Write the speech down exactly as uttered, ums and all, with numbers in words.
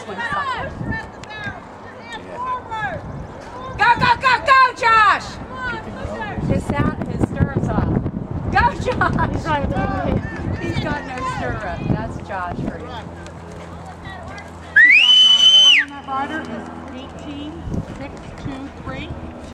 one's fine. Go, go, go, go, Josh! His sound, his stirrups off. Go, Josh! He's right with He's got no stirrup. That's Josh for you. Rider is eighteen six two three.